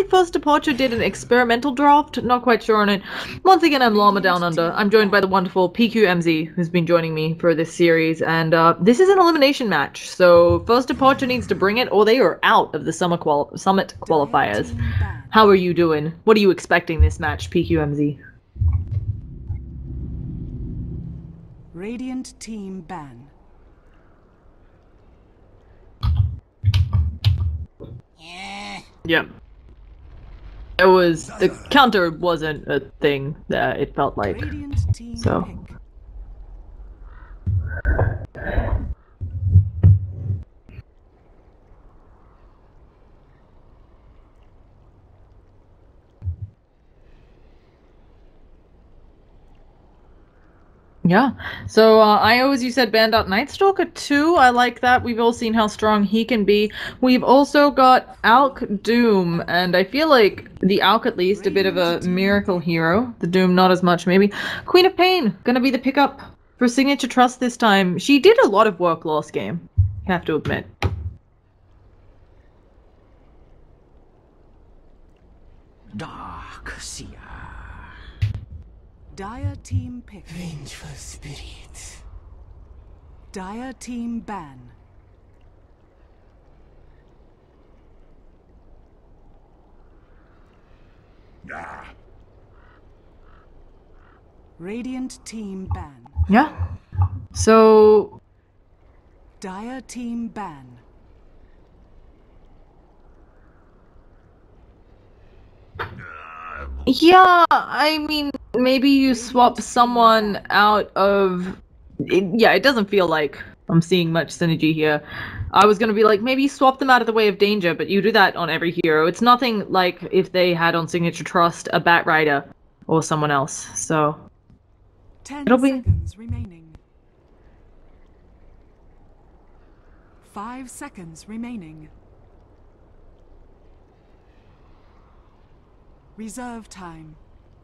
like First Departure did an experimental draft. Not quite sure on it. Once again, I'm Llama Down Under. I'm joined by the wonderful PQMZ, who's been joining me for this series, and this is an elimination match. So First Departure needs to bring it, or they are out of the Summit qualifiers. How are you doing? What are you expecting this match, PQMZ? Radiant team ban. Yeah. It was the counter wasn't a thing that it felt like. So. Yeah. So I always you said banned out Nightstalker too. I like that. We've all seen how strong he can be. We've also got Alk Doom, and I feel like the Alk at least a bit of a miracle hero. The Doom not as much maybe. Queen of Pain gonna be the pickup for Signature Trust this time. She did a lot of work last game. You have to admit. Dark Seer. Dire team pick. Vengeful spirit. Dire team ban. Radiant team ban. Yeah. So Dire team ban. yeah, I mean, maybe you swap someone out of... it doesn't feel like I'm seeing much synergy here. I was gonna be like, maybe you swap them out of the way of danger, but you do that on every hero. It's nothing like if they had on Signature Trust a Bat Rider or someone else, so... 10 It'll be... seconds remaining. 5 seconds remaining. Reserve time.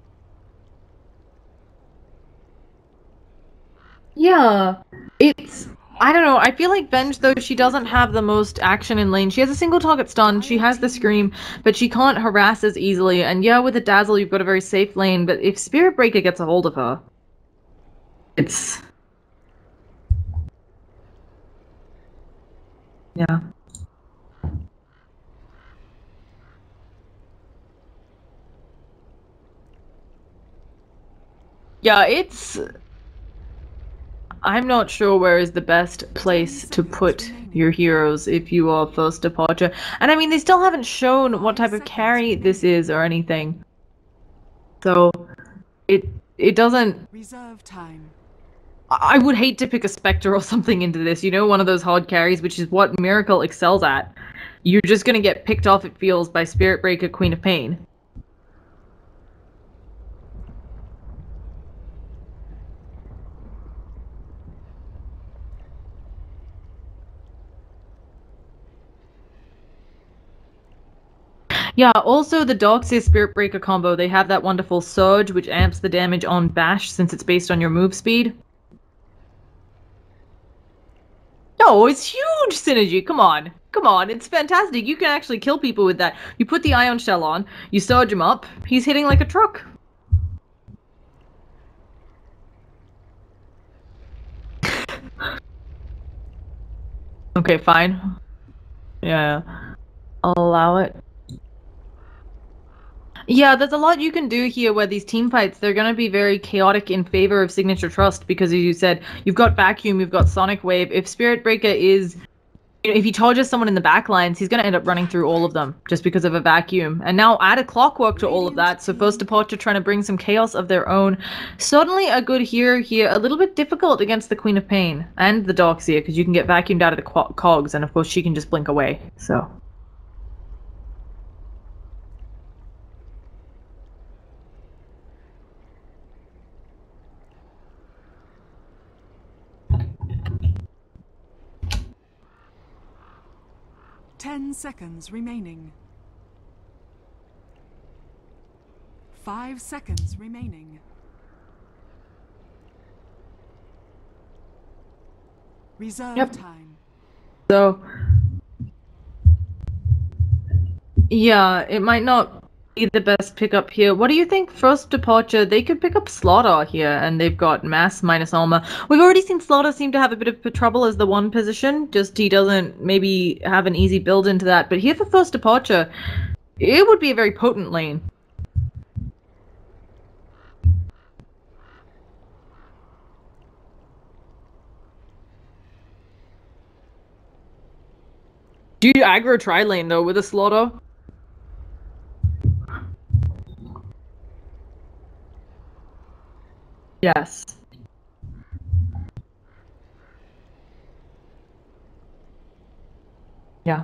Yeah, it's... I don't know, I feel like Venge, though, she doesn't have the most action in lane. She has a single target stun, she has the Scream, but she can't harass as easily. And yeah, with the Dazzle, you've got a very safe lane, but if Spirit Breaker gets a hold of her, it's... yeah. Yeah, it's... I'm not sure where is the best place to put your heroes if you are First Departure. And I mean, they still haven't shown what type of carry this is or anything. So, it doesn't... Reserve time. I would hate to pick a Spectre or something into this, you know, one of those hard carries, which is what Miracle excels at. You're just gonna get picked off, it feels, by Spirit Breaker, Queen of Pain. Yeah, also the Darkseer Spirit Breaker combo, they have that wonderful Surge, which amps the damage on Bash since it's based on your move speed. No, it's huge synergy, come on. Come on, it's fantastic. You can actually kill people with that. You put the Ion Shell on, you Surge him up, he's hitting like a truck. Okay, fine. Yeah, I'll allow it. Yeah, there's a lot you can do here where these team fights, they're going to be very chaotic in favor of Signature Trust because, as you said, you've got Vacuum, you've got Sonic Wave. If Spirit Breaker is... You know, if he charges someone in the back lines, he's going to end up running through all of them just because of a Vacuum. And now add a Clockwork to all of that, so First Departure trying to bring some chaos of their own. Certainly a good hero here, a little bit difficult against the Queen of Pain and the Darkseer because you can get vacuumed out of the cogs, and of course she can just blink away, so... 10 seconds remaining. 5 seconds remaining. Reserve time. So Yeah, it might not be the best pickup here. What do you think? First departure, they could pick up Slaughter here, and they've got mass minus armor. We've already seen Slaughter seem to have a bit of trouble as the one position. Just he doesn't maybe have an easy build into that. But here for first departure, it would be a very potent lane. Do you aggro tri lane though with a Slaughter? Yes. Yeah.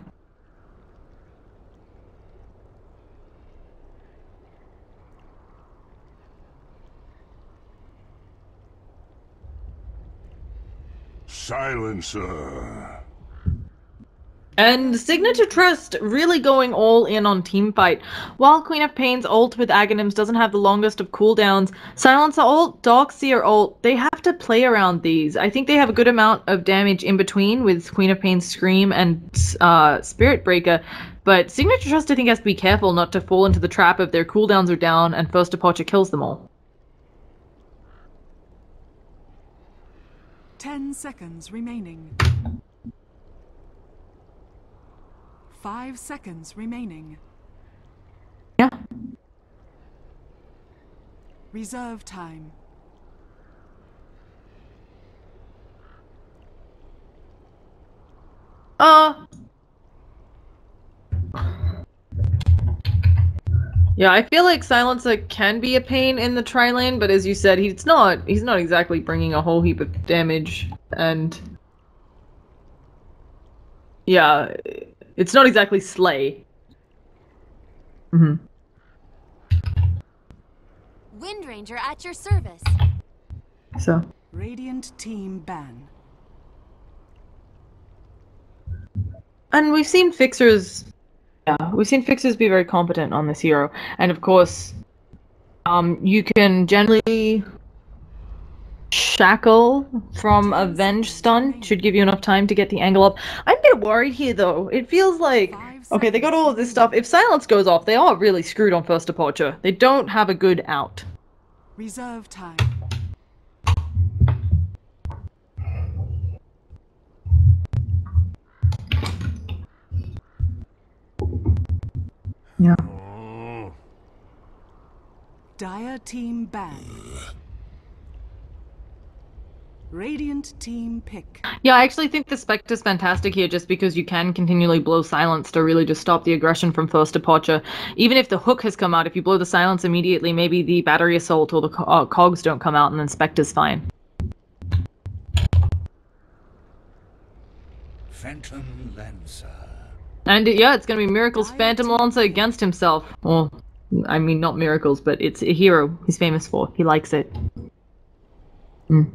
Silencer. And Signature Trust really going all in on Teamfight. While Queen of Pain's ult with Aghanims doesn't have the longest of cooldowns, Silencer ult, Darkseer ult, they have to play around these. I think they have a good amount of damage in between with Queen of Pain's Scream and Spirit Breaker, but Signature Trust I think has to be careful not to fall into the trap of their cooldowns are down and First Departure kills them all. 10 seconds remaining. 5 seconds remaining. Yeah. Reserve time. Yeah, I feel like Silencer can be a pain in the tri lane, but as you said, he's not exactly bringing a whole heap of damage, and yeah, it's not exactly Slay. Windranger at your service. So. Radiant team ban. And we've seen Fixers be very competent on this hero. And of course, you can generally shackle from a Venge stun. Should give you enough time to get the angle up. I'm a bit worried here though. It feels like, okay, they got all of this stuff. If Silence goes off, they are really screwed on First Departure. They don't have a good out. Reserve time. Yeah. Dire team ban. Radiant team pick. Yeah, I actually think the Spectre's fantastic here just because you can continually blow Silence to really just stop the aggression from First Departure. Even if the hook has come out, if you blow the Silence immediately, maybe the Battery Assault or the cogs don't come out and then Spectre's fine. Phantom Lancer. And yeah, it's gonna be Miracle's Phantom Lancer against himself. Well, I mean, not Miracles, but it's a hero he's famous for. He likes it. Mm.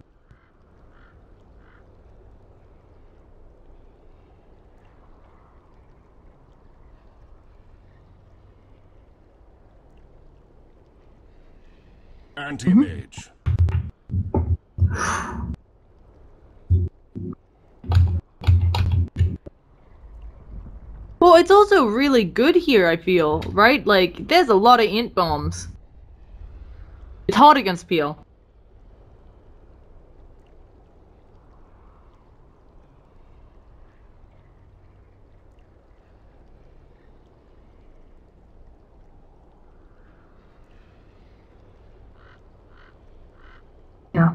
Anti-mage. Well, it's also really good here, I feel, right? Like, there's a lot of int bombs. It's hard against Peel. Yeah.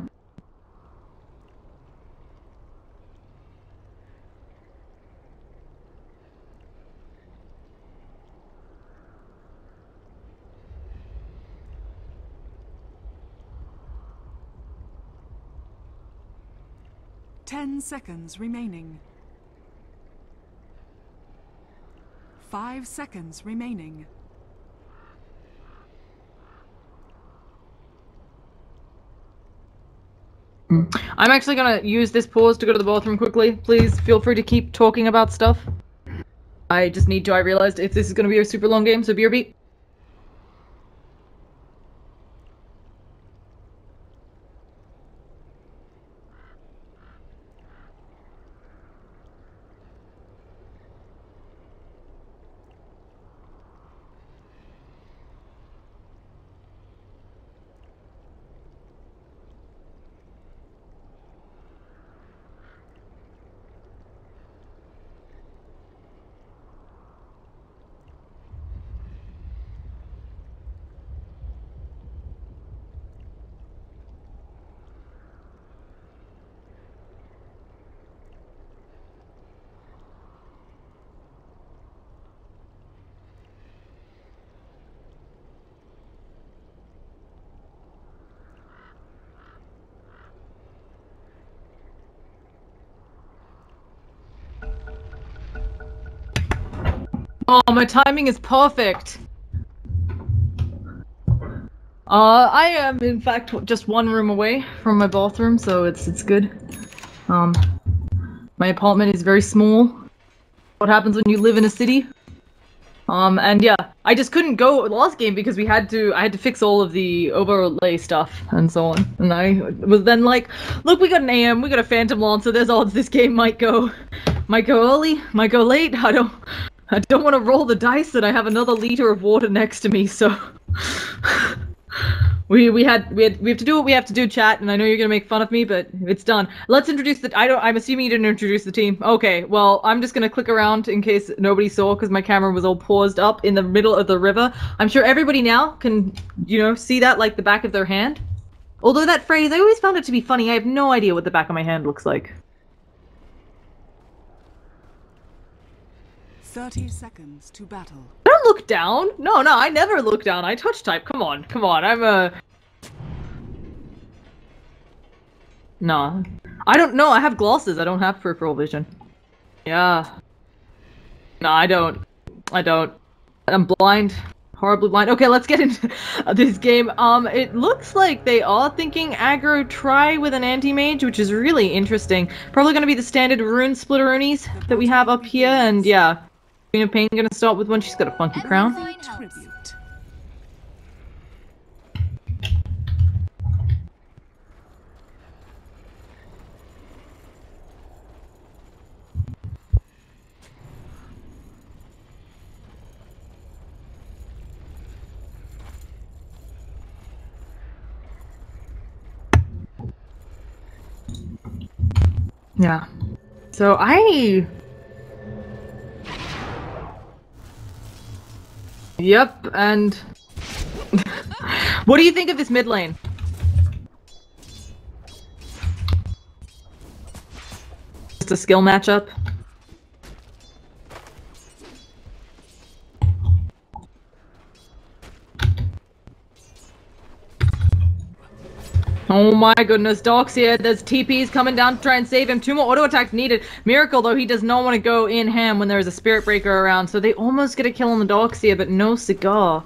Ten seconds remaining. 5 seconds remaining. I'm actually gonna use this pause to go to the bathroom quickly. Please feel free to keep talking about stuff. I just need to, I realized if this is gonna be a super long game, so BRB. Oh, my timing is perfect. I am in fact just one room away from my bathroom, so it's good. My apartment is very small. What happens when you live in a city? And yeah, I just couldn't go last game because I had to fix all of the overlay stuff and so on. And I was then like, look, we got an AM, we got a Phantom Lancer, there's odds this game might go early, might go late. I don't want to roll the dice that I have another liter of water next to me, so we have to do what we have to do, chat, and I know you're gonna make fun of me, but it's done. Let's introduce I'm assuming you didn't introduce the team. Okay, well, I'm just gonna click around in case nobody saw, because my camera was all paused up in the middle of the river. I'm sure everybody now can, see that like the back of their hand. Although that phrase, I always found it to be funny. I have no idea what the back of my hand looks like. 30 seconds to battle. I don't look down. No, I never look down. I touch type. Come on. I'm a... No. I don't know. I have glasses. I don't have peripheral vision. Yeah. No, I don't. I'm blind. Horribly blind. Okay, let's get into this game. It looks like they are thinking aggro try with an anti-mage, which is really interesting. Probably going to be the standard rune splitteroonies that we have up here, and yeah. Queen of Pain gonna start with one. She's got a funky crown. Tribute. Yeah. So Yep, and what do you think of this mid lane? Just a skill matchup? Oh my goodness, Doc's here. There's TPs coming down to try and save him. 2 more auto attacks needed. Miracle, though, he does not want to go in ham when there's a Spirit Breaker around, so they almost get a kill on the Doc's here, but no cigar.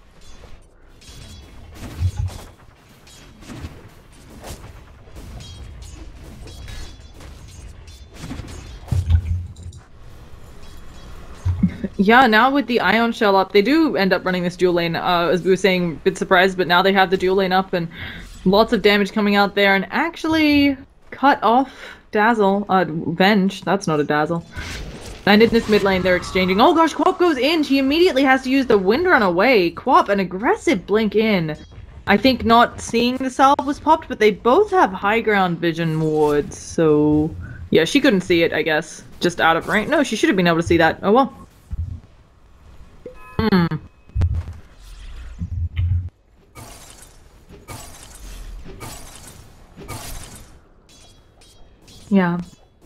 Yeah, now with the Ion Shell up, they do end up running this dual lane, as we were saying, a bit surprised, but now they have the dual lane up, and lots of damage coming out there, and actually cut off Dazzle. Venge. That's not a Dazzle. And in this mid lane, they're exchanging. Oh gosh, Quap goes in. She immediately has to use the Windrun away. Quap, an aggressive blink in. I think not seeing the salve was popped, but they both have high ground vision wards, so... Yeah, she couldn't see it, I guess. Just out of range. No, she should have been able to see that. Oh well. Yeah.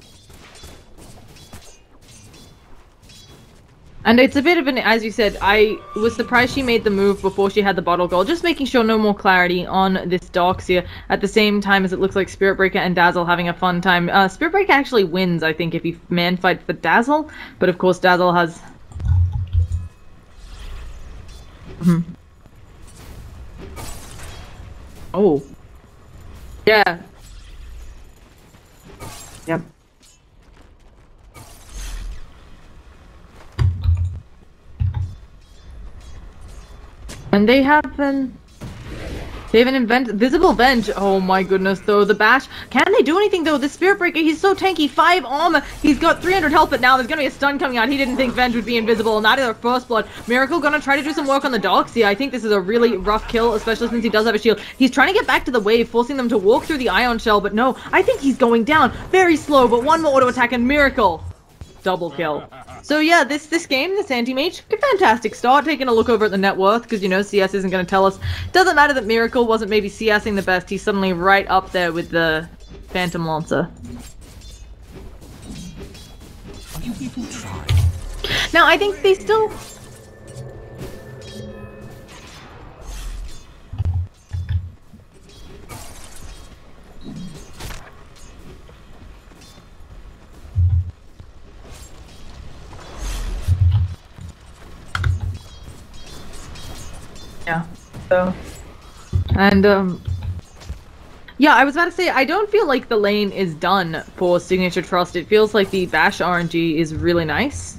And it's a bit of an, as you said, I was surprised she made the move before she had the bottle goal, just making sure no more clarity on this Doxia at the same time as it looks like Spirit Breaker and Dazzle having a fun time. Spirit Breaker actually wins, I think, if he man fights the Dazzle, but of course Dazzle has... Oh. Yeah. Yep. And they have an Visible Venge. Oh my goodness, though. The Bash. Can they do anything, though? The Spirit Breaker, he's so tanky. 5 armor. He's got 300 health, but now there's gonna be a stun coming out. He didn't think Venge would be invisible, and that is our first blood. Miracle gonna try to do some work on the Doxia. I think this is a really rough kill, especially since he does have a shield. He's trying to get back to the wave, forcing them to walk through the Ion Shell, but no. I think he's going down. Very slow, but one more auto attack, and Miracle. Double kill. So yeah, this game, this anti-mage, a fantastic start. Taking a look over at the net worth, because, you know, CS isn't going to tell us. Doesn't matter that Miracle wasn't maybe CSing the best. He's suddenly right up there with the Phantom Lancer. You people try. Now, I think they still... Yeah. So, and yeah, I was about to say I don't feel like the lane is done for Signature Trust. It feels like the Bash RNG is really nice.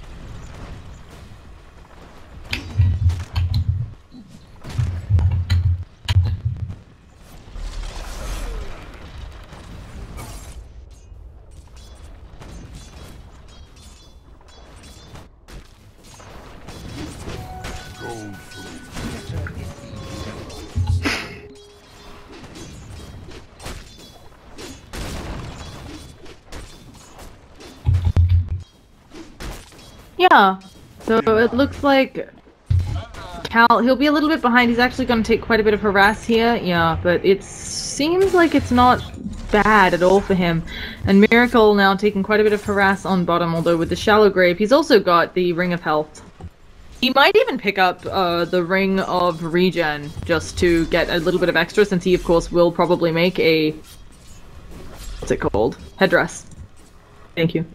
Yeah, so it looks like Cal, he'll be a little bit behind. He's actually going to take quite a bit of harass here. Yeah, but it seems like it's not bad at all for him. And Miracle now taking quite a bit of harass on bottom, although with the Shallow Grave, he's also got the Ring of Health. He might even pick up the Ring of Regen just to get a little bit of extra, since he, of course, will probably make a... what's it called? Headdress. Thank you.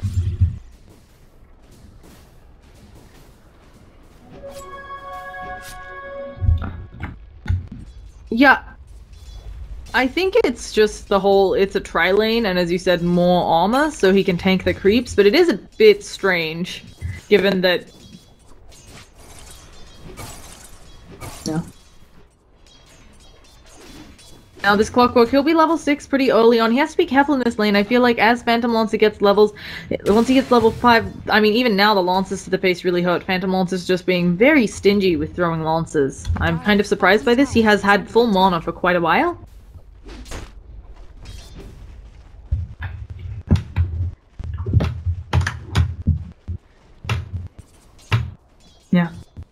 Yeah, I think it's just the whole, it's a tri-lane, and as you said, more armor, so he can tank the creeps, but it is a bit strange, given that... No. Now this Clockwork, he'll be level 6 pretty early on. He has to be careful in this lane. I feel like as Phantom Lancer gets levels, once he gets level 5, I mean even now the Lancers to the face really hurt. Phantom Lancer's just being very stingy with throwing Lancers. I'm kind of surprised by this. He has had full mana for quite a while. Yeah.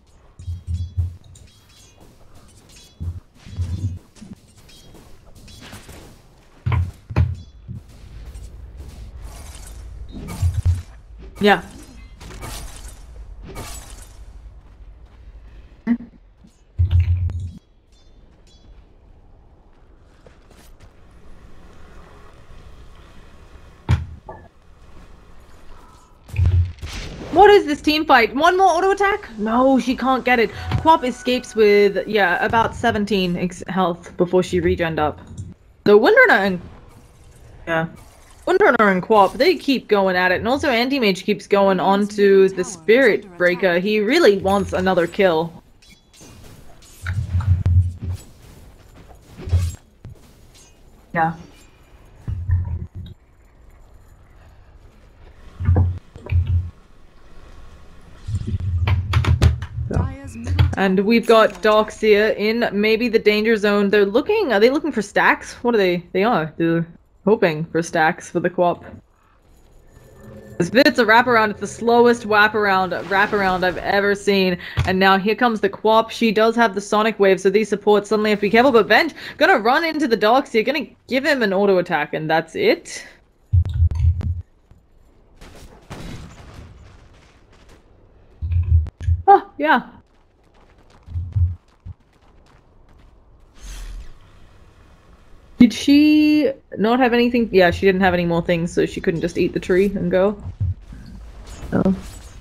Yeah. What is this team fight? One more auto attack? No, she can't get it. Quap escapes with, yeah, about 17 health before she regened up. So Windrunner and... yeah. Windrunner and Quap, they keep going at it, and also Anti-Mage keeps going on to the Spirit Breaker. He really wants another kill. Yeah. And we've got Darkseer in maybe the danger zone. They're looking, are they looking for stacks? What are they? They are. They're hoping for stacks for the Quap. This bit's a wraparound. It's the slowest wraparound I've ever seen. And now here comes the Quap. She does have the Sonic Wave, so these supports suddenly have to be careful. But Venge gonna run into the Darkseer, gonna give him an auto attack, and that's it. Oh, yeah. Did she not have anything? Yeah, she didn't have any more things, so she couldn't just eat the tree and go. Oh.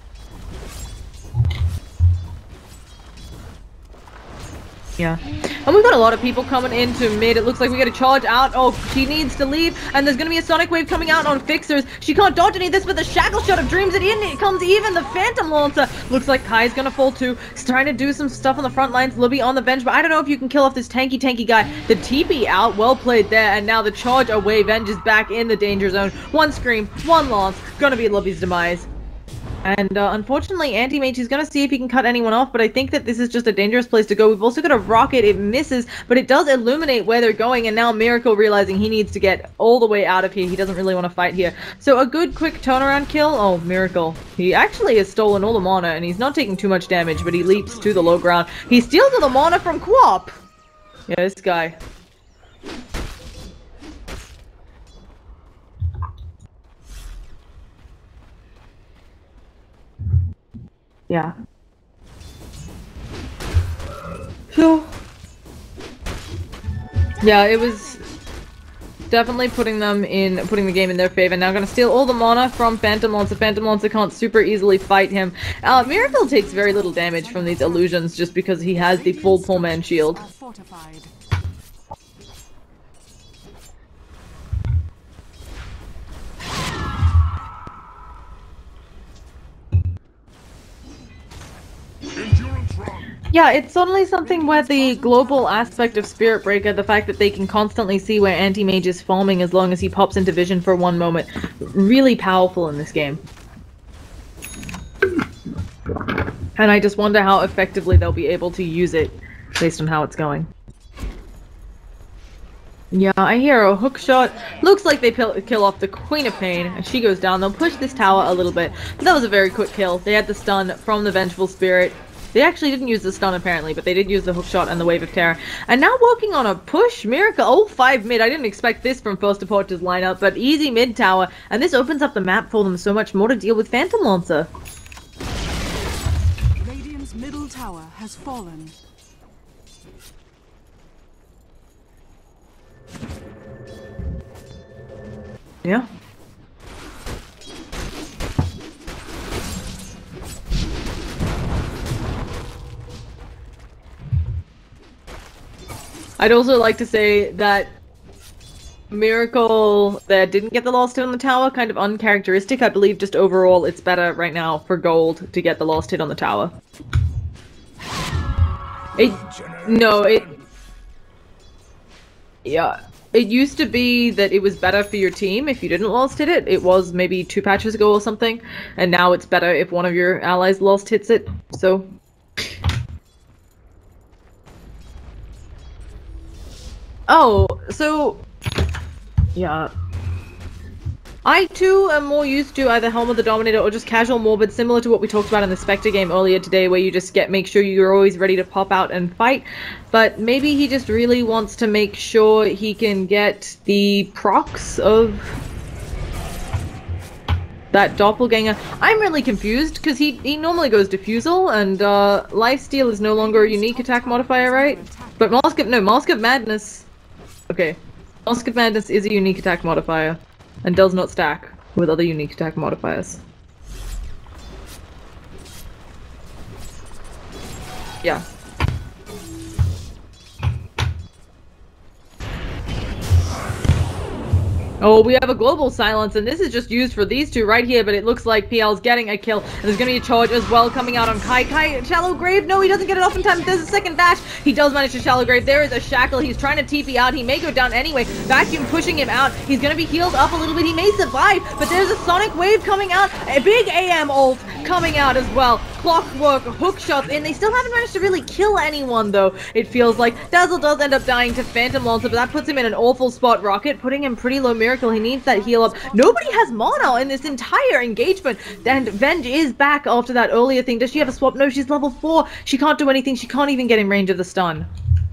Yeah. And we've got a lot of people coming into mid. It looks like we got to charge out. Oh, she needs to leave. And there's going to be a Sonic Wave coming out on Fixers. She can't dodge any of this, but the Shackle Shot of Dreams it in. It comes even. The Phantom Lancer. Looks like Kai's going to fall too. He's trying to do some stuff on the front lines. Libby on the bench, but I don't know if you can kill off this tanky guy. The TP out. Well played there. And now the charge away. Venge is back in the danger zone. One Scream, one Lance. Gonna be Libby's demise. And unfortunately, Anti-Mage is going to see if he can cut anyone off, but I think that this is just a dangerous place to go. We've also got a Rocket. It misses, but it does illuminate where they're going, and now Miracle realizing he needs to get all the way out of here. He doesn't really want to fight here. So a good quick turnaround kill. Oh, Miracle. He actually has stolen all the mana, and he's not taking too much damage, but he leaps to the low ground. He steals all the mana from Quap. Yeah, this guy. Yeah. So, yeah, it was definitely putting the game in their favor. Now gonna steal all the mana from Phantom Lancer. Phantom Lancer can't super easily fight him. Miracle takes very little damage from these illusions just because he has the full pull man shield. Are fortified. Endurance run. Yeah, it's suddenly something where the global aspect of Spirit Breaker, the fact that they can constantly see where Anti-Mage is farming as long as he pops into vision for 1 moment, really powerful in this game. And I just wonder how effectively they'll be able to use it based on how it's going. Yeah, I hear a hook shot. Looks like they kill off the Queen of Pain, and she goes down. They'll push this tower a little bit, but that was a very quick kill. They had the stun from the Vengeful Spirit. They actually didn't use the stun apparently, but they did use the hook shot and the Wave of Terror. And now working on a push, Miracle, oh, 5 mid. I didn't expect this from First to Porter's lineup, but easy mid tower. And this opens up the map for them so much more to deal with Phantom Lancer. Radiant's middle tower has fallen. Yeah. I'd also like to say that Miracle that didn't get the last hit on the tower, kind of uncharacteristic. I believe just overall it's better right now for gold to get the last hit on the tower. Yeah. It used to be that it was better for your team if you didn't last hit it. It was maybe 2 patches ago or something. And now it's better if one of your allies last hits it. So... Oh, so... Yeah. I too am more used to either Helm of the Dominator or just casual Morbid, similar to what we talked about in the Spectre game earlier today, where you just make sure you're always ready to pop out and fight. But maybe he just really wants to make sure he can get the procs of that Doppelganger. I'm really confused, because he normally goes Diffusal, and Lifesteal is no longer a unique attack modifier, right? But Mask of Madness... Okay. Mask of Madness is a unique attack modifier. And does not stack with other unique attack modifiers. Yeah. Oh, we have a global silence, and this is just used for these two right here, but it looks like PL's getting a kill, and there's gonna be a charge as well coming out on Kai. Kai, Shallow Grave, no, he doesn't get it off in time. There's a second dash. He does manage to Shallow Grave. There is a Shackle. He's trying to TP out. He may go down anyway. Vacuum pushing him out. He's gonna be healed up a little bit. He may survive, but there's a Sonic Wave coming out. A big AM ult coming out as well. Clockwork, hook shots in. They still haven't managed to really kill anyone, though, it feels like. Dazzle does end up dying to Phantom Lancer, but that puts him in an awful spot. Rocket putting him pretty low. Miracle, he needs that heal up. Nobody has mana in this entire engagement, and Venge is back after that earlier thing. Does she have a swap? No, she's level 4. She can't do anything. She can't even get in range of the stun.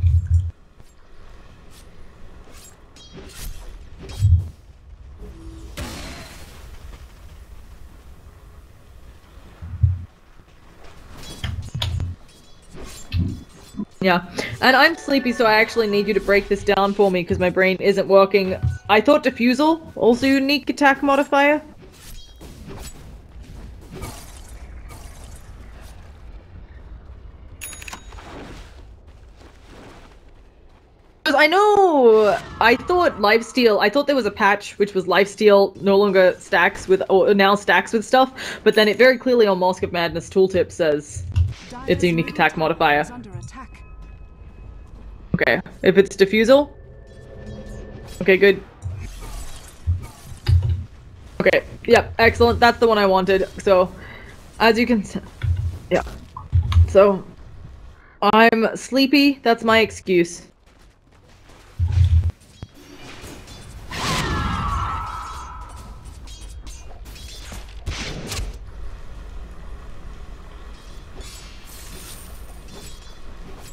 Yeah, and I'm sleepy, so I actually need you to break this down for me because my brain isn't working. I thought Diffusal, also unique attack modifier. Because I thought Lifesteal, I thought there was a patch which was Lifesteal no longer stacks with, or now stacks with stuff, but then it very clearly on Mask of Madness tooltip says it's a unique attack modifier. Okay, if it's Diffusal? Okay, good. Okay, yep, excellent, that's the one I wanted. So, as you can yeah. So, I'm sleepy, that's my excuse.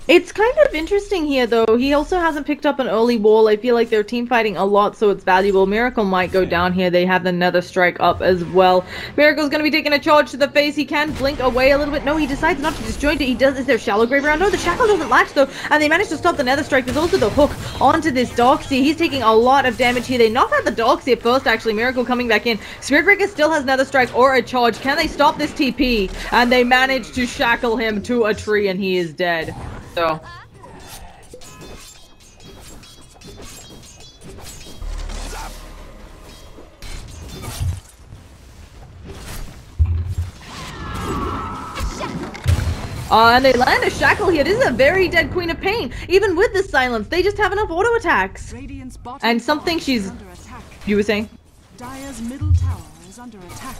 It's kind of interesting here, though. He also hasn't picked up an early wall. I feel like they're team fighting a lot, so it's valuable. Miracle might go down here. They have the Nether Strike up as well. Miracle's going to be taking a charge to the face. He can blink away a little bit. No, he decides not to disjoint it. He does. Is there Shallow Grave around? No, the Shackle doesn't latch, though, and they managed to stop the Nether Strike. There's also the hook onto this Darkseer. He's taking a lot of damage here. They knock out the Darkseer first, actually. Miracle coming back in. Spirit Breaker still has Nether Strike or a charge. Can they stop this TP? And they manage to shackle him to a tree, and he is dead. So... and they land a shackle here. This is a very dead Queen of Pain. Even with the silence, they just have enough auto attacks. And something she's... You were saying? Dire's middle tower is under attack.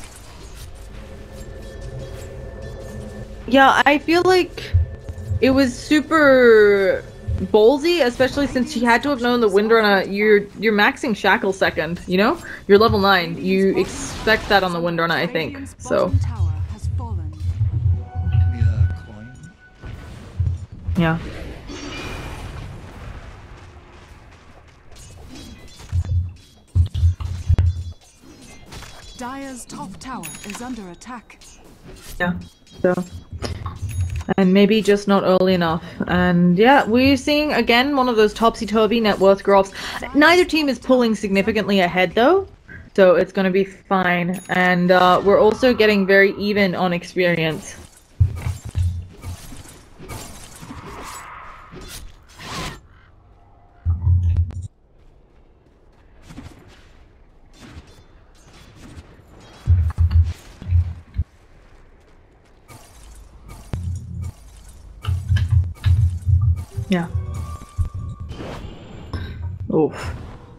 Yeah, I feel like it was super ballsy, especially since she had to have known the Windrunner. You're maxing shackle second, you know? You're level 9. You expect that on the Windrunner, I think. So... Yeah. Dire's top tower is under attack. Yeah. So, and maybe just not early enough. And yeah, we're seeing again one of those topsy-turvy net worth graphs. Neither team is pulling significantly ahead though, so it's going to be fine. And we're also getting very even on experience. Yeah. Oof.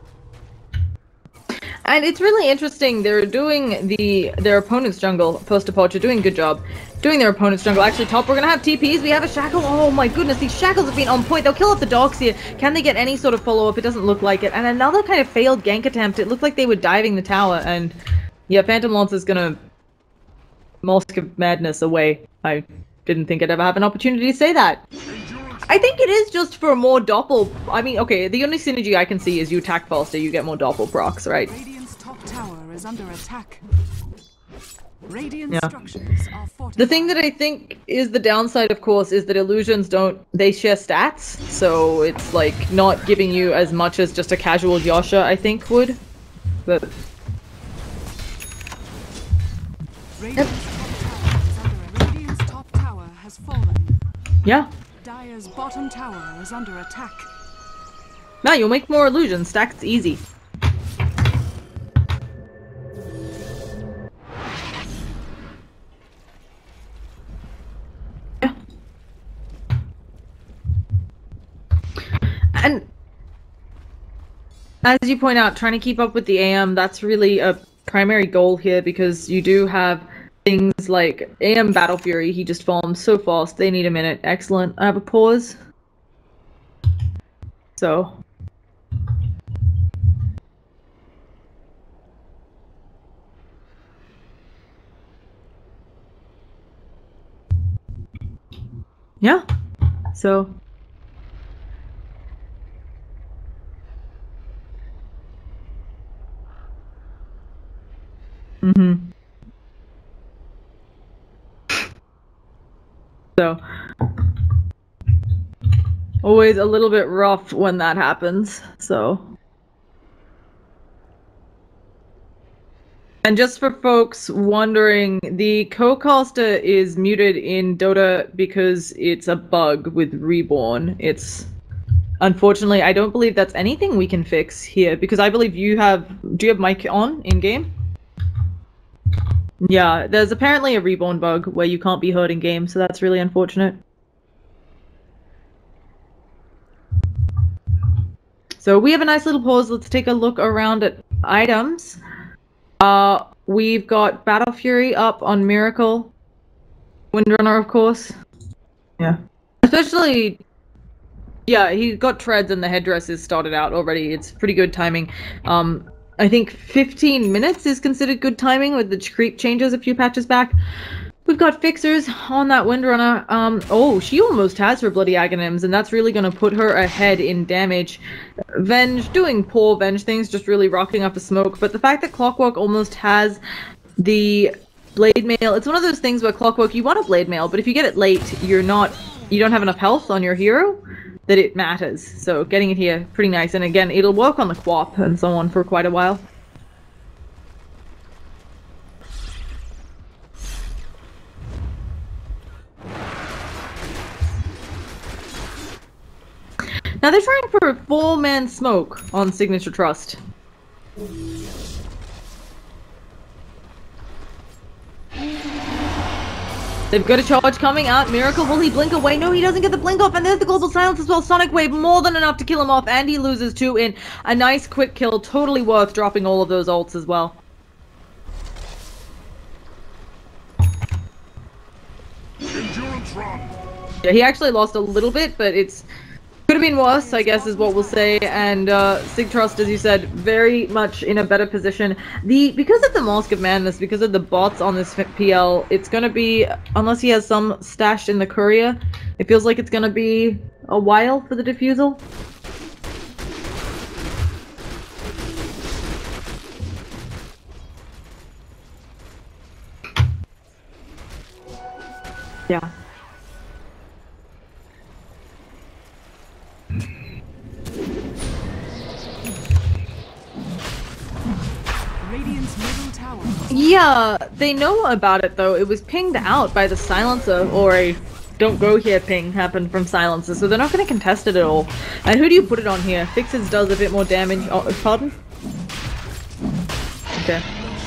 And it's really interesting. They're doing their opponent's jungle post-approach. They're doing a good job doing their opponent's jungle. Actually, top, we're gonna have TPs. We have a shackle. Oh my goodness, these shackles have been on point. They'll kill off the Darkseer. Can they get any sort of follow-up? It doesn't look like it. And another kind of failed gank attempt. It looked like they were diving the tower. And yeah, Phantom Lance is gonna Mask of Madness away. I didn't think I'd ever have an opportunity to say that. I think it is just for more doppel. I mean, okay, the only synergy I can see is you attack faster, you get more doppel procs, right? Radiant's top tower is under attack. Radiant Yeah. structures are fortified. The thing that I think is the downside, of course, is that illusions they share stats, so it's like not giving you as much as just a casual Yasha, I think, would. But Radiant's top tower has fallen. yeah. Dire's bottom tower is under attack. Now you'll make more illusions. Stack's easy. Yeah. And as you point out, trying to keep up with the AM, that's really a primary goal here because you do have things like AM Battle Fury. He just farms so fast. They need a minute. Excellent. I have a pause. So. Yeah. So. So, always a little bit rough when that happens, so. And just for folks wondering, the co-caster is muted in Dota because it's a bug with Reborn. It's, unfortunately, I don't believe that's anything we can fix here, because I believe do you have mic on in-game? Yeah, there's apparently a Reborn bug where you can't be heard in game, so that's really unfortunate. So we have a nice little pause. Let's take a look around at items. We've got Battle Fury up on Miracle. Windrunner, of course. Yeah. Especially, yeah, he got treads and the headdress is started out already. It's pretty good timing. I think 15 minutes is considered good timing with the creep changes a few patches back. We've got fixers on that Windrunner. Oh, she almost has her Bloody Aghanims, and that's really going to put her ahead in damage. Venge doing poor Venge things, just really rocking up a smoke. But the fact that Clockwork almost has the Blade Mail, it's one of those things where Clockwork, you want a Blade Mail, but if you get it late, you don't have enough health on your hero that it matters. So getting it here, pretty nice. And again, it'll work on the Quap and so on for quite a while. Now they're trying for a 4-man smoke on Signature Trust. They've got a charge coming out. Miracle, will he blink away? No, he doesn't get the blink off, and there's the Global Silence as well. Sonic Wave, more than enough to kill him off, and he loses 2 in a nice quick kill. Totally worth dropping all of those ults as well. Endurance run. Yeah, he actually lost a little bit, but it's could have been worse, I guess, is what we'll say. And Sig Trust, as you said, very much in a better position. Because of the Mask of Madness, because of the bots on this PL, it's gonna be, unless he has some stashed in the courier, it feels like it's gonna be a while for the defusal. Yeah. Radiant's middle tower. Yeah, they know about it though. It was pinged out by the silencer, or a don't go here ping happened from silencer, so they're not going to contest it at all. And who do you put it on here? Fixes does a bit more damage. Oh, pardon? Okay.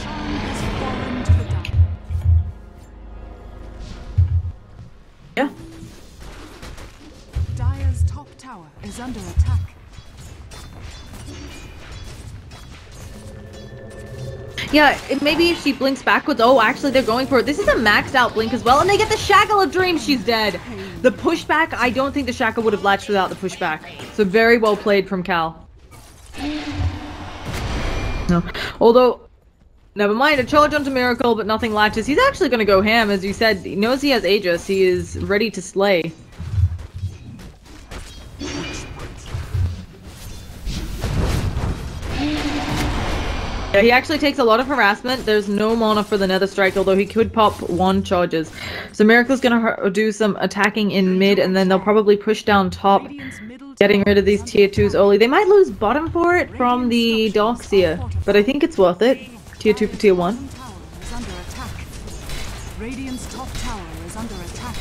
Yeah. Dire's top tower is under attack. Yeah, maybe if she blinks backwards. Oh, actually, they're going for it. This is a maxed out blink as well, and they get the Shackle of Dreams. She's dead. The pushback, I don't think the Shackle would have latched without the pushback. So very well played from Cal. No. Although, never mind, a charge onto Miracle, but nothing latches. He's actually going to go ham, as you said. He knows he has Aegis. He is ready to slay. Yeah, he actually takes a lot of harassment. There's no mana for the Nether Strike, although he could pop 1 charges. So Miracle's gonna do some attacking in mid, and then they'll probably push down top, getting rid of these tier 2s early. They might lose bottom for it from the Darkseer, but I think it's worth it. Tier 2 for tier 1. Radiant's top tower is under attack.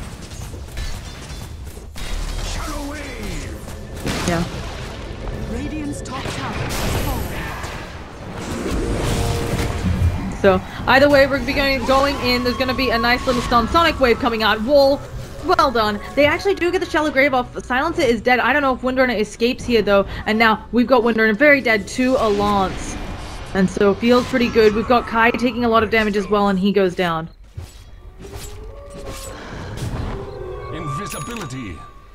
Yeah. Radiant's top tower is falling. So either way, we're going in. There's going to be a nice little stun Sonic Wave coming out. Wall. Well done. They actually do get the Shallow Grave off. Silencer is dead. I don't know if Windrunner escapes here though. And now we've got Windrunner very dead to a Lance. And so feels pretty good. We've got Kai taking a lot of damage as well, and he goes down. Invisibility.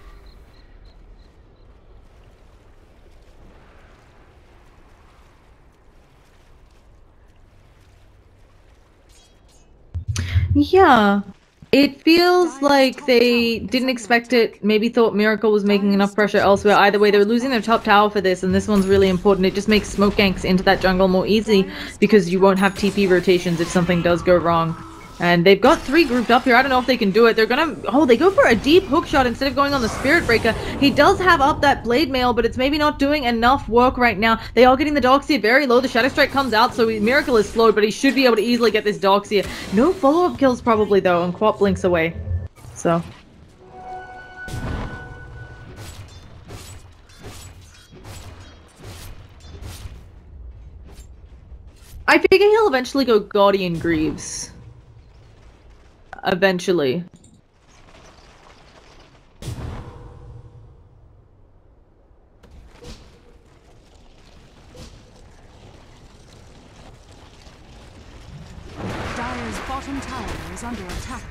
Yeah, it feels like they didn't expect it, maybe thought Miracle was making enough pressure elsewhere. Either way, they're losing their top tower for this, and this one's really important. It just makes smoke ganks into that jungle more easy, because you won't have TP rotations if something does go wrong. And they've got 3 grouped up here. I don't know if they can do it. They're gonna... Oh, they go for a deep hook shot instead of going on the Spirit Breaker. He does have up that Blade Mail, but it's maybe not doing enough work right now. They are getting the Darkseer very low. The Shadow Strike comes out, so Miracle is slowed, but he should be able to easily get this Darkseer. No follow-up kills probably, though, and Quap blinks away. So... I figure he'll eventually go Guardian Greaves. Eventually. Dire's bottom tower is under attack.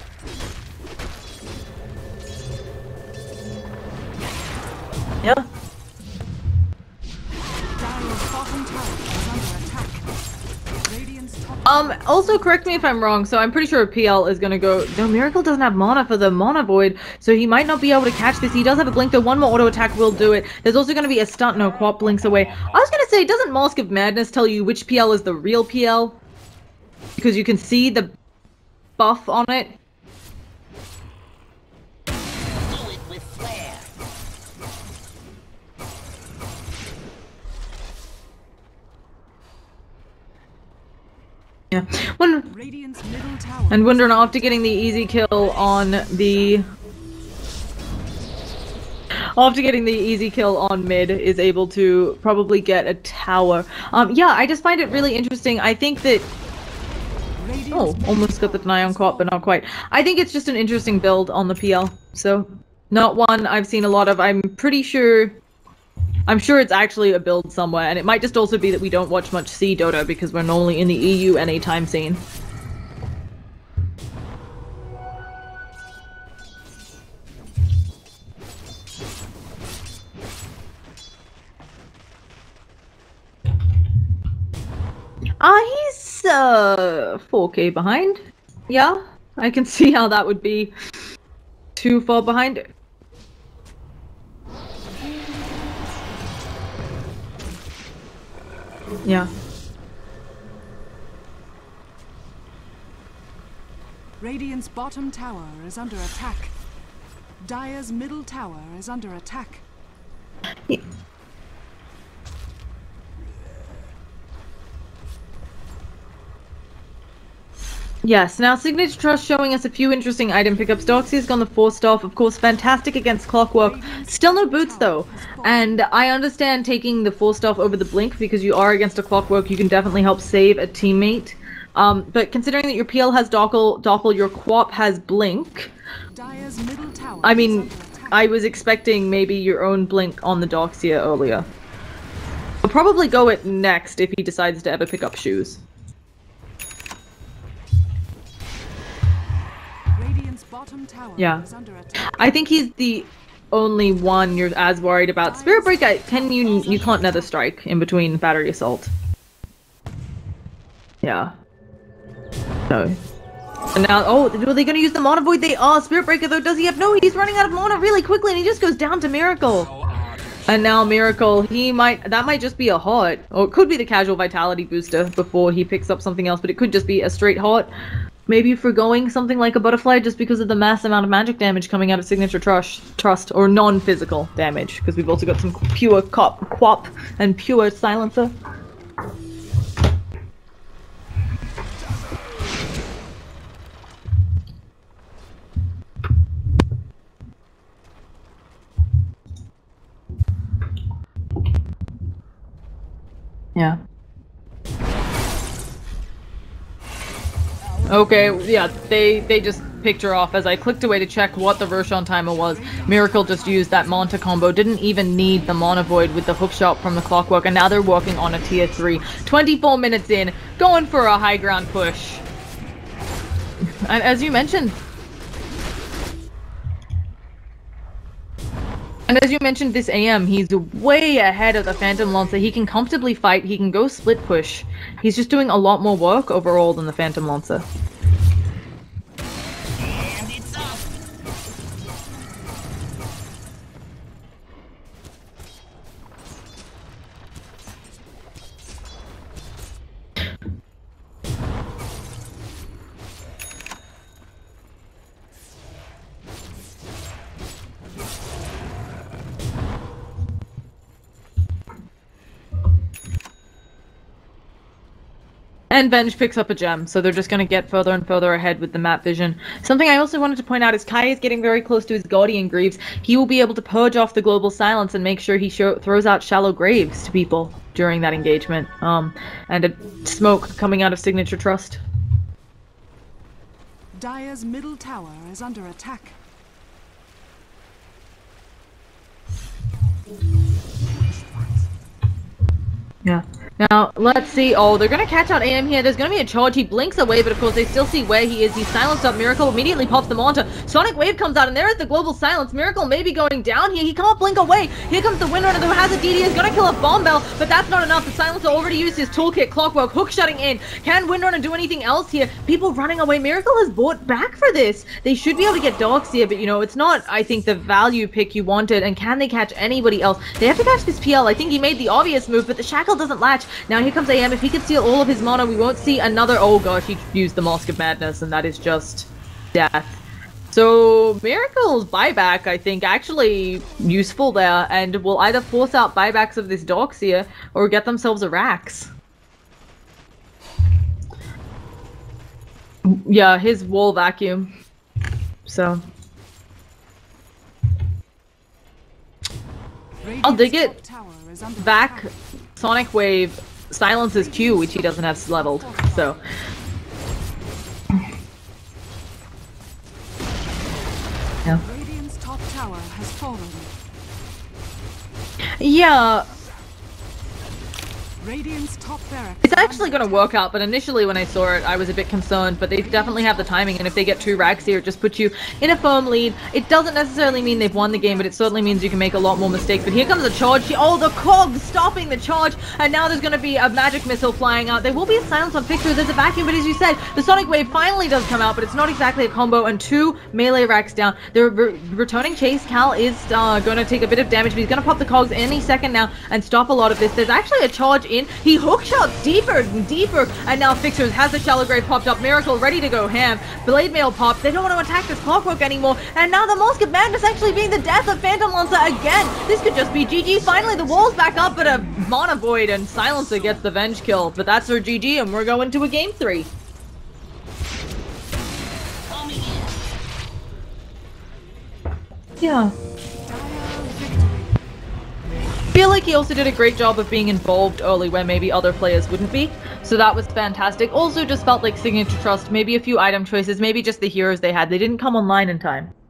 Yeah. Dire's bottom tower is under attack. Radiant's top Also correct me if I'm wrong, so I'm pretty sure PL is gonna go... No, Miracle doesn't have mana for the Mana Void, so he might not be able to catch this. He does have a blink, though one more auto attack will do it. There's also gonna be a stunt, no, Quap blinks away. I was gonna say, doesn't Mask of Madness tell you which PL is the real PL? Because you can see the buff on it. Yeah. Radiant's middle tower. And Wundern, after getting the easy kill on the... After getting the easy kill on mid, is able to probably get a tower. Yeah, I just find it really interesting. I think that... Oh, almost got the deny on Quap, but not quite. I think it's just an interesting build on the PL. So, not one I've seen a lot of. I'm sure it's actually a build somewhere, and it might just also be that we don't watch much C Dota because we're normally in the EU NA time scene. He's 4k behind. Yeah, I can see how that would be too far behind. Yeah. Radiant's bottom tower is under attack. Dire's middle tower is under attack. Yeah. Yes, now Signature Trust showing us a few interesting item pickups. Doxia's gone the Force Staff, of course, fantastic against Clockwork. Still no boots though, and I understand taking the Force Staff over the Blink because you are against a Clockwork, you can definitely help save a teammate. But considering that your PL has Doppel, your Quap has Blink, I mean, I was expecting maybe your own Blink on the Doxia earlier. I'll probably go it next if he decides to ever pick up shoes. Yeah, I think he's the only one you're as worried about. Spirit Break, you can't Nether Strike in between Battery Assault. Yeah. So. And now, oh, are they gonna use the Mana Void? They are. Spirit Breaker though, does he have? No, he's running out of mana really quickly and he just goes down to Miracle. And now Miracle, that might just be a hot. Or it could be the casual Vitality booster before he picks up something else, but it could just be a straight hot. Maybe foregoing something like a Butterfly just because of the mass amount of magic damage coming out of Signature Trust, or non-physical damage, because we've also got some pure Quap and pure Silencer. Yeah. Okay, yeah, they just picked her off. As I clicked away to check what the Roshan timer was, Miracle just used that Manta combo, didn't even need the Mana Void with the hookshot from the Clockwork, and now they're working on a tier 3. 24 minutes in, going for a high ground push. And as you mentioned... this AM, he's way ahead of the Phantom Lancer. He can comfortably fight, he can go split push. He's just doing a lot more work overall than the Phantom Lancer. And it's up. And Venge picks up a gem, so they're just going to get further and further ahead with the map vision. Something I also wanted to point out is Kai is getting very close to his Guardian Greaves. He will be able to purge off the global silence and make sure he throws out shallow graves to people during that engagement. And a smoke coming out of Signature Trust. Dire's middle tower is under attack. Yeah. Now, let's see. Oh, they're gonna catch out AM here. There's gonna be a charge. He blinks away, but of course they still see where he is. He's silenced up. Miracle immediately pops them onto. Sonic Wave comes out, and there is the global silence. Miracle may be going down here. He can't blink away. Here comes the Windrunner who has a DD. Is gonna kill a Bomb Bell, but that's not enough. The Silencer already used his toolkit. Clockwork, hook shutting in. Can Windrunner do anything else here? People running away. Miracle has bought back for this. They should be able to get Darkseer, but you know, it's not, I think, the value pick you wanted. And can they catch anybody else? They have to catch this PL. I think he made the obvious move, but the Shackle doesn't latch. Now here comes AM. If he can steal all of his mana, we won't see another. Oh gosh, he used the Mask of Madness, and that is just death. So Miracle's buyback, I think, actually useful there, and will either force out buybacks of this Darkseer or get themselves a Rax. Yeah, his wall vacuum. So I'll dig it. Back Sonic Wave silences Q, which he doesn't have leveled, so. Yeah. Radiant's top tower has fallen. Yeah. Radiant's top barracks. It's actually going to work out, but initially when I saw it, I was a bit concerned, but they definitely have the timing, and if they get 2 Rags here, it just puts you in a firm lead. It doesn't necessarily mean they've won the game, but it certainly means you can make a lot more mistakes. But here comes the charge. Oh, the Cog stopping the charge, and now there's going to be a magic missile flying out. There will be a silence on Fixer. There's a vacuum, but as you said, the Sonic Wave finally does come out, but it's not exactly a combo, and 2 melee Rags down. The returning chase, Cal is going to take a bit of damage, but he's going to pop the Cogs any second now and stop a lot of this. There's actually a charge in. He hook shots deeper and deeper, and now Fixers has the Shallow Grave popped up. Miracle ready to go ham. Blade Mail popped. They don't want to attack this Clockwork anymore, and now the Mask of Madness actually being the death of Phantom Lancer again. This could just be GG. Finally, the wall's back up, but a Mana Void and Silencer gets the Venge kill. But that's our GG, and we're going to a game 3. Yeah. I feel like he also did a great job of being involved early where maybe other players wouldn't be, so that was fantastic. Also just felt like Signature Trust, maybe a few item choices, maybe just the heroes they had, they didn't come online in time.